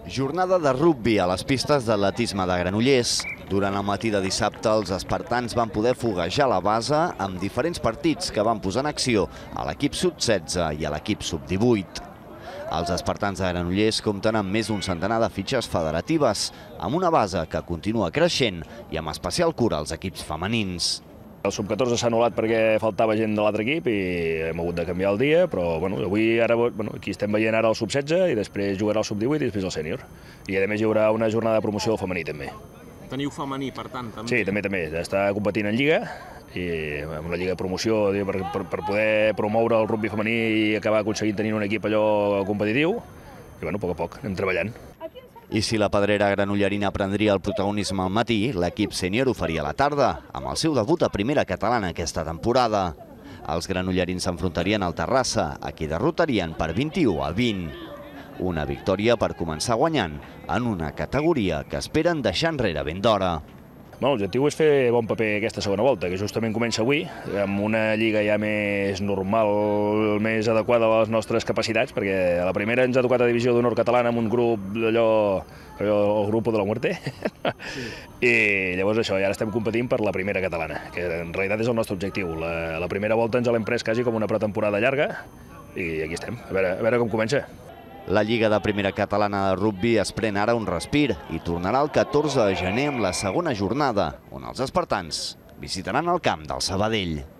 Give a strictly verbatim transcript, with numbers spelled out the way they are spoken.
Jornada de rugbi a les pistes d'atletisme de Granollers. Durant el matí de dissabte, els espartans van poder foguejar la base amb diferents partits que van posar en acció a l'equip sub setze i a l'equip sub divuit. Els espartans de Granollers compten amb més d'un centenar de fitxes federatives, amb una base que continua creixent i amb especial cura als equips femenins. El sub catorze s'ha anul·lat perquè faltava gent de l'altre equip i hem hagut de canviar el dia, però bueno, avui ara, bueno, aquí estem veient ara el sub setze i després jugarà el sub divuit i després el sènior. I a més hi haurà una jornada de promoció del femení també. Teniu femení, per tant, també? Sí, també, també. Està competint en Lliga, i amb una Lliga de promoció per, per, per poder promoure el rugbi femení i acabar aconseguint tenir un equip allò competitiu. I bueno, a poc a poc anem treballant. I si la pedrera granollerina prendria el protagonisme al matí, l'equip sènior ho faria a la tarda, amb el seu debut a primera catalana aquesta temporada. Els granollerins s'enfrontarien al Terrassa, a qui derrotarien per vint-i-u a vint. Una victòria per començar guanyant en una categoria que esperen deixar enrere ben d'hora. L'objectiu és fer bon paper aquesta segona volta, que justament comença avui, amb una lliga ja més normal, més adequada a les nostres capacitats, perquè a la primera ens ha tocat a Divisió d'Honor Catalana amb un grup d'allò, el grup de la muerte, sí. I llavors això, ja ara estem competint per la primera catalana, que en realitat és el nostre objectiu. La, la primera volta ens l'hem pres quasi com una pretemporada llarga, i aquí estem, a veure, a veure com comença. La Lliga de Primera Catalana de Rugbi es pren ara un respir i tornarà el catorze de gener amb la segona jornada, on els espartans visitaran el camp del Sabadell.